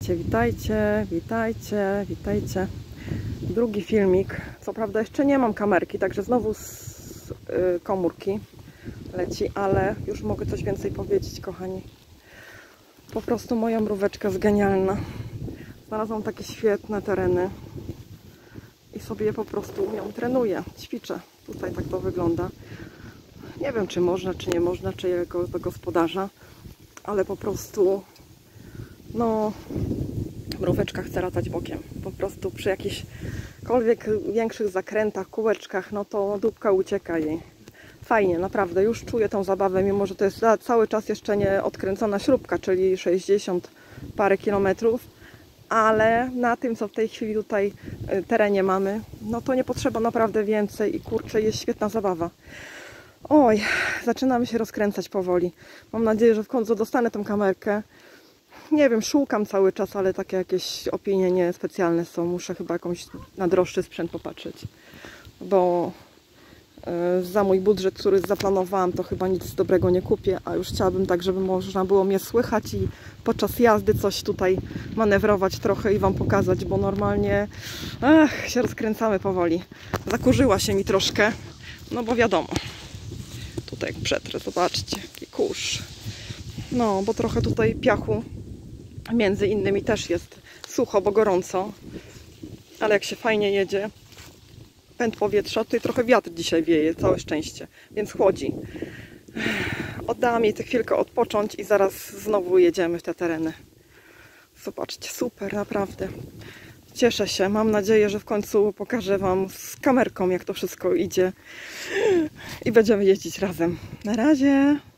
Witajcie, witajcie, witajcie, witajcie. Drugi filmik. Co prawda jeszcze nie mam kamerki, także znowu z komórki leci, ale już mogę coś więcej powiedzieć, kochani. Po prostu moja mróweczka jest genialna. Znalazłam takie świetne tereny i sobie je po prostu ją trenuję, ćwiczę. Tutaj tak to wygląda. Nie wiem, czy można, czy nie można, czy jego gospodarza, ale po prostu no, mróweczka chce latać bokiem. Po prostu przy jakichkolwiek większych zakrętach, kółeczkach, no to dupka ucieka jej. Fajnie, naprawdę, już czuję tą zabawę, mimo że to jest cały czas jeszcze nie odkręcona śrubka, czyli 60 parę kilometrów, ale na tym, co w tej chwili tutaj terenie mamy, no to nie potrzeba naprawdę więcej i kurczę, jest świetna zabawa. Oj, zaczynamy się rozkręcać powoli. Mam nadzieję, że w końcu dostanę tę kamerkę. Nie wiem, szukam cały czas, ale takie jakieś opinie niespecjalne są. Muszę chyba jakąś na droższy sprzęt popatrzeć, bo za mój budżet, który zaplanowałam, to chyba nic dobrego nie kupię, a już chciałabym tak, żeby można było mnie słychać i podczas jazdy coś tutaj manewrować trochę i Wam pokazać, bo normalnie się rozkręcamy powoli. Zakurzyła się mi troszkę, no bo wiadomo, tutaj jak przetrę, zobaczcie, jaki kurz. No, bo trochę tutaj piachu między innymi też jest sucho, bo gorąco, ale jak się fajnie jedzie, pęd powietrza, tutaj trochę wiatr dzisiaj wieje, całe szczęście, więc chłodzi. Oddałam jej tę chwilkę odpocząć i zaraz znowu jedziemy w te tereny. Zobaczcie, super, naprawdę. Cieszę się, mam nadzieję, że w końcu pokażę Wam z kamerką, jak to wszystko idzie i będziemy jeździć razem. Na razie!